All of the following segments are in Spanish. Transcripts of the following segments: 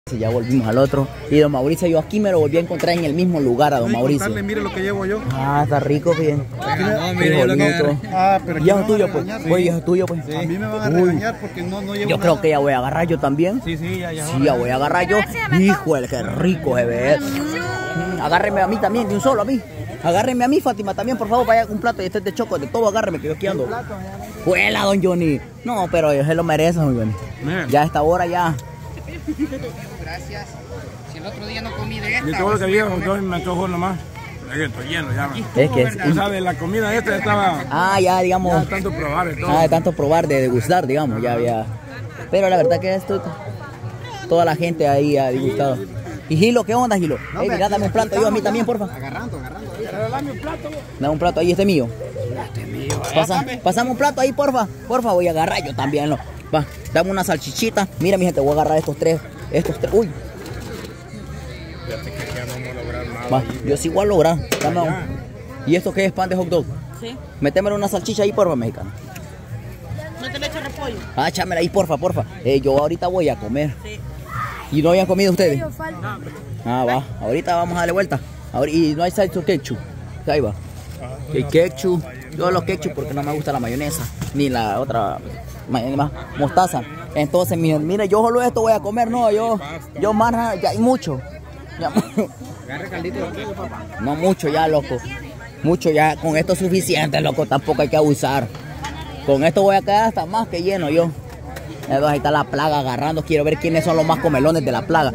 Ya volvimos al otro. Y don Mauricio, yo aquí me lo volví a encontrar en el mismo lugar a don Mauricio. Mire lo que llevo yo. Ah, está rico, bien. No, mire lo que... pero ya es tuyo, pues. Oye, ya es tuyo, pues. Sí. A mí me van a regañar porque no llevo yo creo que ya voy a agarrar yo también. Sí, ya. Sí, ya voy a agarrar yo. Híjole, qué rico se ve. Agárreme a mí también, de un solo a mí. Agárreme a mí, Fátima, también, por favor, vaya con un plato y este es de choco, de todo agárreme, que yo aquí ando. Juela, don Johnny. No, pero yo se lo merece, muy bueno. Ya a esta hora ya. Gracias. Si el otro día no comí de esta. De todo lo que llevo, yo me antojo nomás. Estoy lleno ya. Es que o sea, de la comida esta estaba... ya, digamos... Ya de tanto probar y todo. De tanto probar, de degustar, digamos, ya había... Pero la verdad que esto... Toda la gente ahí ha disgustado. Y Gilo, ¿qué onda, Gilo? No, mira, dame un plato, yo a mí también, porfa. Agarrando. Pero dame un plato. Dame un plato ahí, este es mío. Pasame un plato ahí, porfa. Porfa, voy a agarrar yo también, ¿no? Va, dame una salchichita. Mira, mi gente, voy a agarrar estos tres. Uy. Fíjate que ya no vamos a lograr nada. Va, yo sí voy a lograr. Dame ¿Y esto qué es? ¿Pan de hot dog? Sí. Métemelo una salchicha ahí, porfa, mexicano. ¿No te le echo repollo? Échamela ahí, porfa. Yo ahorita voy a comer. Sí. ¿Y no habían comido ustedes? Va. Ahorita vamos a darle vuelta. Y no hay salsa ketchup. Ahí va. El ketchup. Yo los ketchup porque no me gusta la mayonesa. Ni la otra mostaza. Entonces, mire, yo solo esto voy a comer. No, yo más, ya hay mucho. Agarre caldito de queso, papá. No mucho ya, loco. Mucho ya. Con esto es suficiente, loco. Tampoco hay que abusar. Con esto voy a quedar hasta más que lleno yo. Ahí está la plaga agarrando. Quiero ver quiénes son los más comelones de la plaga.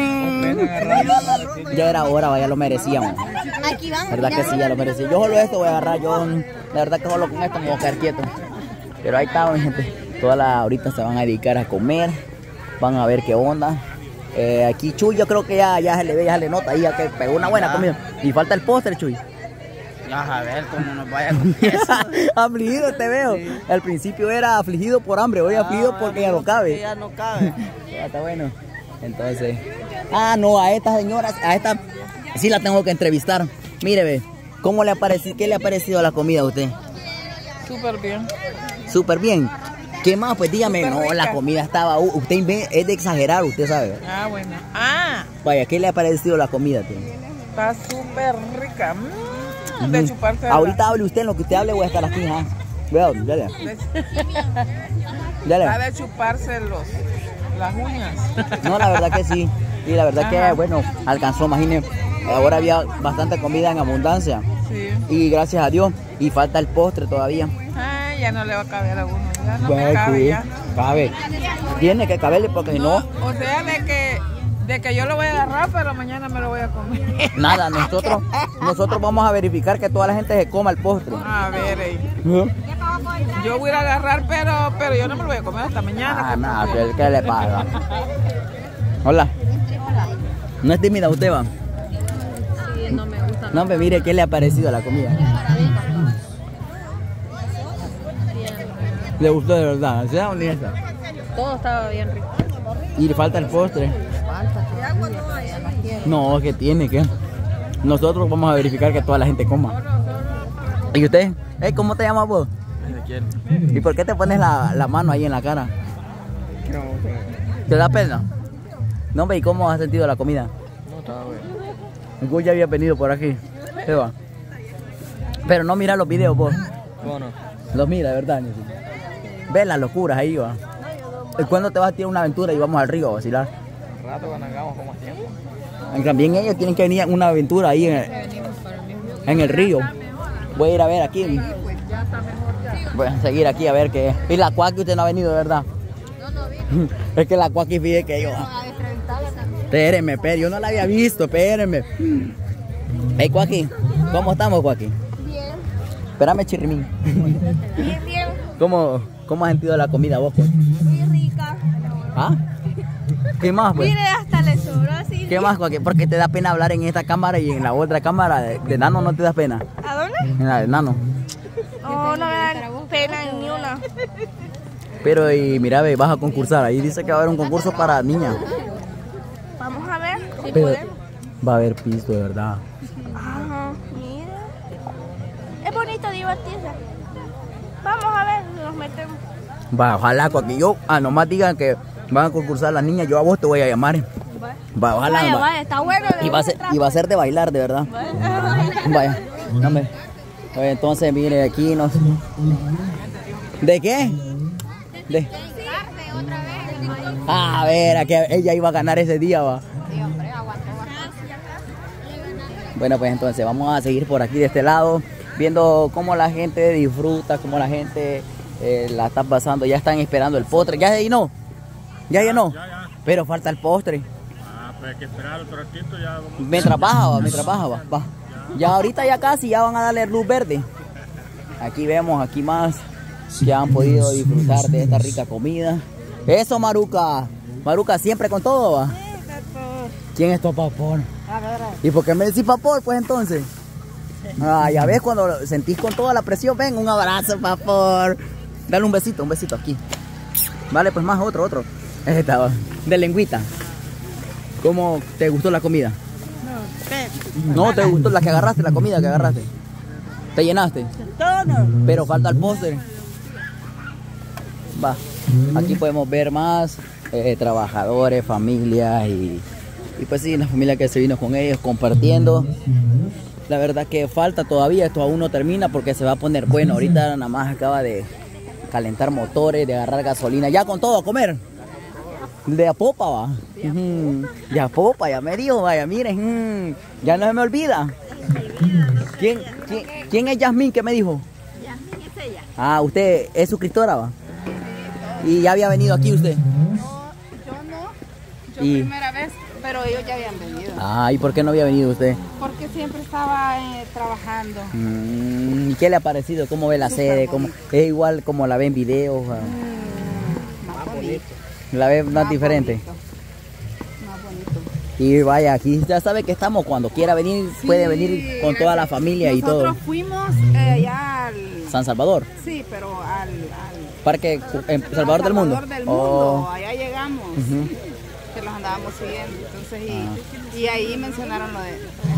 Ya era hora, ya lo merecíamos. Aquí vamos. La verdad que sí, ya lo merecía. Yo solo esto voy a agarrar. La verdad que solo con esto me voy a quedar quieto. Pero ahí está, mi gente. Ahorita se van a dedicar a comer. Van a ver qué onda. Aquí Chuy, yo creo que ya se le ve, ya se le nota ahí ya que pegó una buena comida. Y falta el postre, Chuy. A ver cómo nos vaya con eso. Afligido te veo. Sí. Al principio era afligido por hambre, hoy afligido porque ya no cabe. Ya no cabe. Ya está bueno. Entonces. No, a esta señora, sí la tengo que entrevistar. Mire, ve, ¿qué le ha parecido la comida a usted? Súper bien. Súper bien. ¿Qué más? Pues dígame, no, la comida estaba... Usted es de exagerar, usted sabe. Bueno. Vaya, ¿qué le ha parecido la comida, tío? Está súper rica. De chuparse. Ahorita hable usted, en lo que usted hable voy a estar aquí, Veo, dale. Está de chuparse las uñas. No, la verdad que sí. Y la verdad que, bueno, alcanzó, imagínese. Ahora había bastante comida en abundancia. Sí. Y gracias a Dios. Y falta el postre todavía. Ya no le va a caber a uno. Ya no me cabe ya. Cabe. Tiene que caberle porque si no... O sea, de que yo lo voy a agarrar, pero mañana me lo voy a comer. Nada, nosotros vamos a verificar que toda la gente se coma el postre. A ver, yo voy a agarrar, pero yo no me lo voy a comer hasta mañana. Nada, ¿qué le pasa? Hola. ¿No es tímida usted, va? Sí, no me gusta. No, pero mire, ¿qué le ha parecido la comida? ¿Le gustó de verdad? ¿Se da honesta? Todo estaba bien rico. ¿Y le falta el postre? No, que tiene que. Nosotros vamos a verificar que toda la gente coma. ¿Y usted? ¿Cómo te llamas vos? ¿Y por qué te pones la mano ahí en la cara? ¿Te da pena? No, ¿y cómo has sentido la comida? No, estaba bueno. Gus ya había venido por aquí. ¿Se va? Pero no mira los videos vos. Bueno. Los mira, de verdad. Ve las locuras ahí, va. ¿Cuándo te vas a tirar una aventura y vamos al río a vacilar? Un rato cuando hagamos como tiempo. También ellos tienen que venir a una aventura ahí en el río. Voy a ir a ver aquí. Voy a seguir aquí a ver qué es. Y la cuaqui usted no ha venido, de verdad. No, es que la cuaqui fíjate que yo... Espérenme, yo no la había visto, espérenme. Hey, Cuaqui, ¿cómo estamos, Cuaqui? Bien. Espérame, chirrimín. Bien. ¿Cómo has sentido la comida vos, pues? Muy rica. ¿Qué más, pues? Mire, hasta le sobró así. ¿Qué más, Cuaqui? Porque te da pena hablar en esta cámara y en la otra cámara de nano no te da pena. ¿A dónde? En la de nano. No me da pena ni una. Pero, y mira, ve, vas a concursar. Ahí dice que va a haber un concurso para niñas. Vamos a ver si Pero podemos. va a haber pisto, de verdad. Ajá, mira. Es bonito divertirse. Vamos a ver si nos metemos. Va, ojalá, Cuaqui. Yo, nomás digan que van a concursar las niñas, yo a vos te voy a llamar. Va, ojalá. Vaya, Va. vaya, está bueno. Y va a ser de bailar, de verdad. Vaya, hombre. Oye, entonces, mire, aquí nos... ¿De qué? De... A ver, a que ella iba a ganar ese día, va. Bueno, pues entonces vamos a seguir por aquí de este lado, viendo cómo la gente disfruta, cómo la gente la está pasando. Ya están esperando el postre. ¿Ya llenó? ¿Ya llenó? Ya. Pero falta el postre. Pues hay que esperar otro ratito, ya vamos. Mientras baja, va. Ya ahorita ya casi, ya van a darle luz verde. Aquí vemos, aquí más, que han podido disfrutar de esta rica comida. Eso, Maruca. Maruca, siempre con todo, va. ¿Quién es tu papor? ¿Y por qué me decís papor, pues, entonces? Ah, ya ves, cuando sentís con toda la presión, ven, un abrazo, papor. Dale un besito aquí. Vale, pues más, otro. Esta, de lengüita. ¿Cómo te gustó la comida? No, ¿te gustó la que agarraste, la comida que agarraste? ¿Te llenaste? Todo. Pero falta el postre. Va, aquí podemos ver más trabajadores, familias y pues sí, la familia que se vino con ellos compartiendo. La verdad que falta todavía, esto aún no termina porque se va a poner bueno. Ahorita nada más acaba de calentar motores, de agarrar gasolina. Ya con todo a comer. De a popa, va. De a popa, ya me dijo, vaya, miren, ya no se me olvida. ¿Quién es Yasmín? ¿Qué me dijo? Yasmín es ella. Ah, usted es suscriptora, va. ¿Y ya había venido aquí usted? No, yo no. Yo Y- primera vez, pero ellos ya habían venido. Ah, ¿y por qué no había venido usted? Porque siempre estaba trabajando. ¿Y qué le ha parecido? ¿Cómo ve la sede? ¿Cómo, es igual como la ve en videos? Más bonito. ¿La ve más diferente? Bonito. Más bonito. Y vaya, aquí ya sabe que estamos. Cuando quiera venir, puede venir con toda la familia y todo. Nosotros fuimos allá al... San Salvador, Sí, pero al Parque Salvador del Mundo. Salvador del Mundo. Oh, Allá llegamos. ujú. Que los andábamos siguiendo. Entonces, y ahí mencionaron lo de...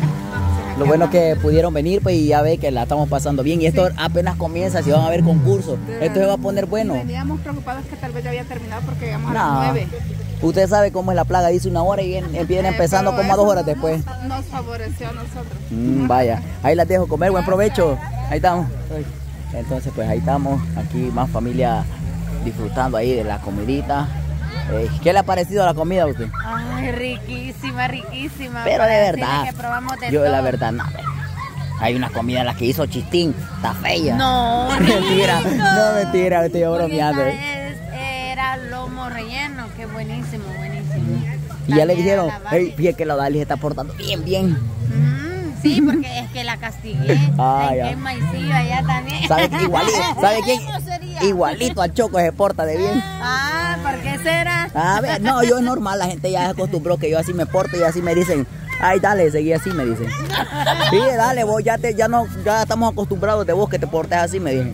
Lo bueno que pudieron venir, pues, y ya ve que la estamos pasando bien. Y esto apenas comienza, si van a haber concursos. Esto se va a poner bueno. Veníamos preocupados que tal vez ya había terminado porque llegamos a No. las 9. Usted sabe cómo es la plaga, dice 1 hora y viene empezando Pero como a 2 horas eso después. Nos favoreció a nosotros. Vaya, ahí las dejo comer, buen provecho. Ahí estamos. Entonces, pues ahí estamos, aquí más familia disfrutando ahí de la comidita. ¿Qué le ha parecido la comida a usted? Ay, riquísima, riquísima. Pero de Para decirle verdad, que probamos de yo todo. la verdad no. Hay una comida la que hizo Chistín, está fea. No, Mentira, rico. no mentira, estoy Porque bromeando. esta era lomo relleno, que buenísimo, buenísimo. Y ya le También dijeron, a la Barbie. hey, fíjate que la Dali se está portando bien. Sí, porque es que la castigué. Ah, Ay, ya. qué maicillo allá también. ¿Sabe que igualito? ¿Sabe quién? ¿Cómo sería? Igualito al Choco se porta de bien. Ah, ¿por qué será? A ver, no, yo es normal, la gente ya se acostumbró que yo así me porto y así me dicen, ay, dale, seguí así, me dicen. Sí, dale, vos ya estamos acostumbrados de vos que te portes así, me dicen.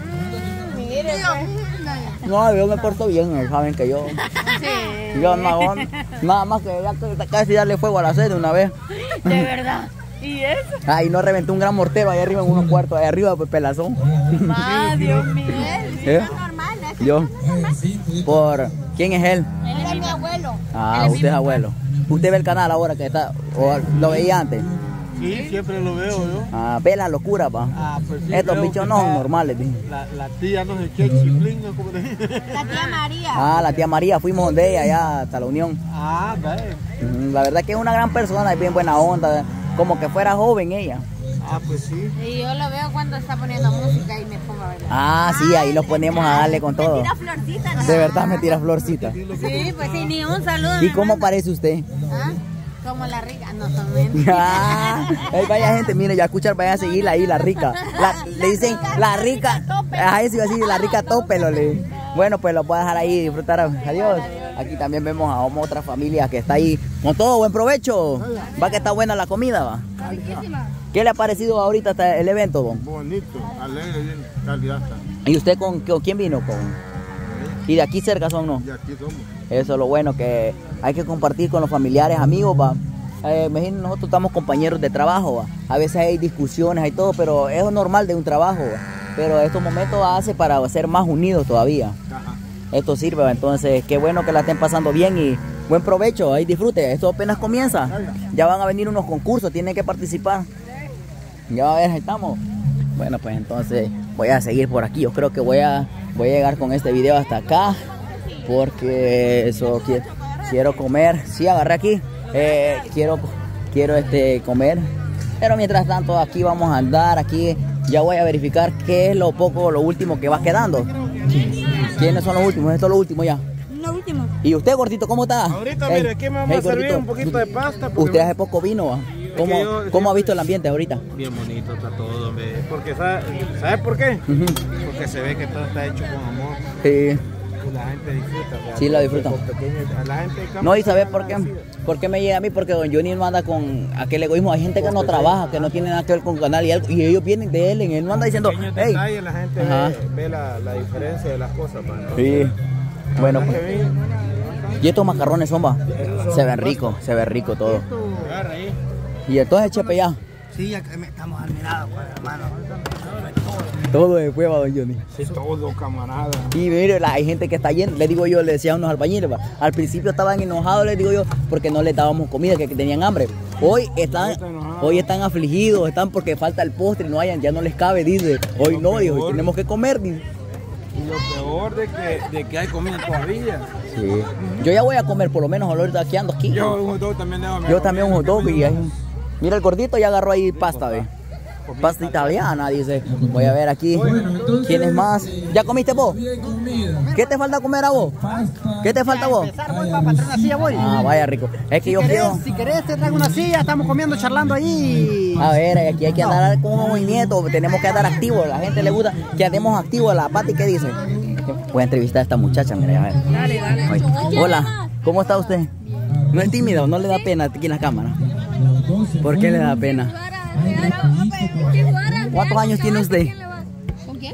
Mire, No, yo me porto bien, saben que yo no hago nada más que ya casi darle fuego a la sed de una vez. de verdad. ¿Y eso? Ay, no reventó un gran mortero ahí arriba en unos cuartos, ahí arriba, pues pelazón. Ah, Dios mío. ¿Eh? Yo. ¿Por quién es él? Él es mi abuelo. Ah, usted es abuelo. ¿Usted ve el canal ahora que está? ¿O lo veía antes? Sí, siempre lo veo yo. Ah, ve la locura, pa. Pues sí, Estos veo bichos que no son está normales, tío. La tía no sé qué, Chiplín, ¿no? ¿Cómo te dice? La tía María. Ah, la tía María, fuimos donde ella, allá hasta la Unión. Ah, ve. La verdad que es una gran persona, es bien buena onda, como que fuera joven ella. Ah, pues sí. Y yo lo veo cuando está poniendo música y me pongo a bailar. Ah, sí, ahí los ponemos a darle con todo. Florcita, ¿no? De verdad me tira florcita. Sí, pues sí, ni un saludo. ¿Y me cómo manda. parece usted? ¿Ah? Como la rica. No, también. Ah, vaya gente, mire, ya escuchar, vayan a seguirla ahí, la rica. Le dicen la rica. Ajá, eso iba a decir, la rica tópelo. Bueno, pues lo voy a dejar ahí, disfrutar. Adiós. Aquí también vemos a otra familia que está ahí. Con todo, buen provecho. Va que está buena la comida, va. ¿Qué le ha parecido ahorita hasta el evento, don? Bonito, alegre, bien, calidad está. ¿Y usted con quién vino? ¿Y de aquí cerca son, no? Y aquí somos. Eso es lo bueno, que hay que compartir con los familiares, amigos, va. Imagínense, nosotros estamos compañeros de trabajo, va. A veces hay discusiones, hay todo, pero es normal de un trabajo, va. Pero estos momentos hace para ser más unidos todavía. Ajá. Esto sirve, va. Entonces, qué bueno que la estén pasando bien y Buen provecho, ahí disfrute. Esto apenas comienza. Ya van a venir unos concursos, tienen que participar. Ya a ver, ahí estamos. Bueno, pues entonces voy a seguir por aquí. Yo creo que voy a llegar con este video hasta acá. Porque eso quiero comer. Sí, agarré aquí. Quiero comer. Pero mientras tanto aquí vamos a andar. Aquí ya voy a verificar qué es lo último que va quedando. ¿Quiénes son los últimos? Esto es lo último ya. Lo último. ¿Y usted, gordito, cómo está? Ahorita, mire, aquí me vamos a servir un poquito de pasta. Usted hace poco vino, ¿va? ¿Cómo ha visto el ambiente ahorita? Bien bonito está todo, hombre. Porque, ¿sabe por qué? Porque se ve que todo está hecho con amor. Sí. La gente disfruta. Sí, lo disfruta. La gente de campo. No, y ¿sabes por qué? ¿Por qué me llega a mí? Porque don Johnny no anda con aquel egoísmo. Hay gente que no trabaja, que no tiene nada que ver con canal y ellos vienen de él. Él no anda diciendo, hey. La gente ve la diferencia de las cosas, man. Sí. Bueno, pues. Y estos macarrones son, va. Se ven rico todo. Y entonces, Chepe, ya. Sí, ya estamos admirados, pues, hermano. Todo de prueba, don Johnny. Sí, todo, camarada. Y mire, hay gente que está yendo. Le digo yo, le decía a unos albañiles, va. Al principio estaban enojados, les digo yo, porque no les dábamos comida, que tenían hambre. Hoy están afligidos, están porque falta el postre, ya no les cabe, dice. Hoy no, dijo, tenemos que comer, dice. Y lo peor de que hay comida todavía. Sí. Yo ya voy a comer, por lo menos ahorita aquí ando aquí. Yo un hot dog también debo. Yo también un hot dog y mira, el gordito ya agarró ahí pasta, ve. Pasta italiana, dice. Voy a ver aquí. ¿Quién es más? ¿Ya comiste vos? ¿Qué te falta comer a vos? ¿Qué te falta a vos? Ah, vaya rico. Es que yo quiero. Si querés, te traigo una silla, estamos comiendo, charlando ahí. A ver, aquí hay que andar con un movimiento, tenemos que andar activos. A la gente le gusta que andemos activos. La Pati, ¿qué dice? Voy a entrevistar a esta muchacha, mira, a ver. Dale. Hola, ¿cómo está usted? ¿No es tímido? ¿No le da pena aquí en la cámara? ¿Por qué le da pena? ¿Cuántos años tiene usted? ¿Con quién?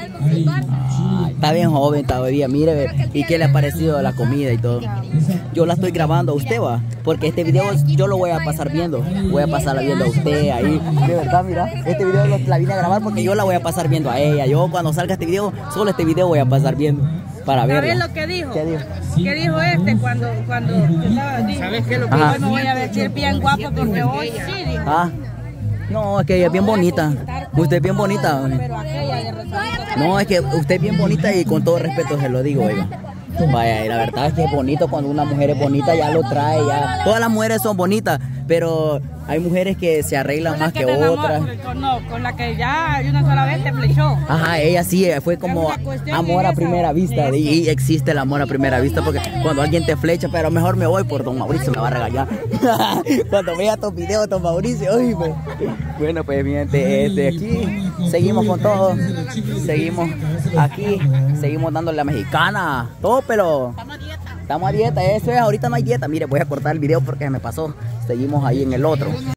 Está bien joven todavía, mire. ¿Y qué le ha parecido la comida y todo? Yo la estoy grabando a usted, va. Porque este video yo lo voy a pasar viendo. Voy a pasarla viendo a usted ahí. De verdad, mira. Este video la vine a grabar porque yo la voy a pasar viendo a ella. Yo cuando salga este video, solo este video voy a pasar viendo. Para verla. ¿Sabes lo que dijo? ¿Qué dijo? ¿Qué dijo cuando estaba? ¿Sabes qué es lo que dijo? Hoy me voy a vestir bien guapo porque hoy sí, dijo. Ah. No, es que ella es bien bonita. Usted es bien bonita. No, es que usted es bien bonita y con todo respeto se lo digo, oiga. Vaya, y la verdad es que es bonito cuando una mujer es bonita, ya lo trae, ya. Todas las mujeres son bonitas, pero hay mujeres que se arreglan más que otras. Con la que ya una sola vez te flechó. Ajá, ella sí, fue como amor a primera vista. Y existe el amor a primera vista porque cuando alguien te flecha, pero mejor me voy por don Mauricio, me va a regañar. Cuando vea tus videos, don Mauricio, uy, pues. Bueno, pues mi gente, aquí seguimos con todo. Seguimos aquí, seguimos dándole la mexicana. Todo, pero estamos a dieta, eso es, ahorita no hay dieta. Mire, voy a cortar el video porque me pasó. Seguimos ahí en el otro.